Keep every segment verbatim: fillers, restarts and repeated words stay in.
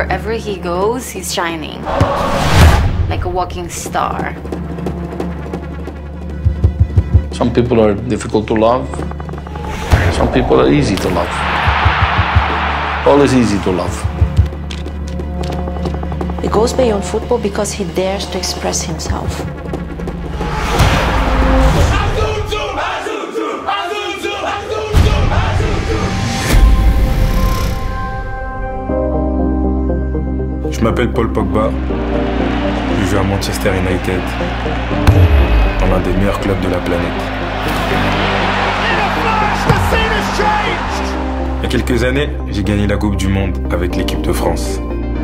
wherever he goes, he's shining. Like a walking star. Some people are difficult to love. Some people are easy to love. Paul is easy to love. He goes beyond football because he dares to express himself. Je m'appelle Paul Pogba, je joue à Manchester United, dans l'un des meilleurs clubs de la planète. Il y a quelques années, j'ai gagné la Coupe du Monde avec l'équipe de France.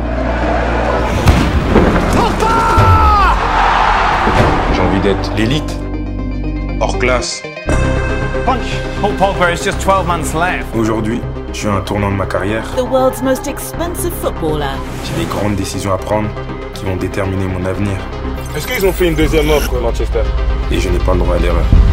J'ai envie d'être l'élite, hors classe. Punch! Paul Pogba is just twelve months left. Aujourd'hui, je suis à un tournant de ma carrière. The world's most expensive footballer. J'ai des grandes décisions à prendre qui vont déterminer mon avenir. Est-ce qu'ils ont fait une deuxième offre, Manchester? Et je n'ai pas le droit à l'erreur.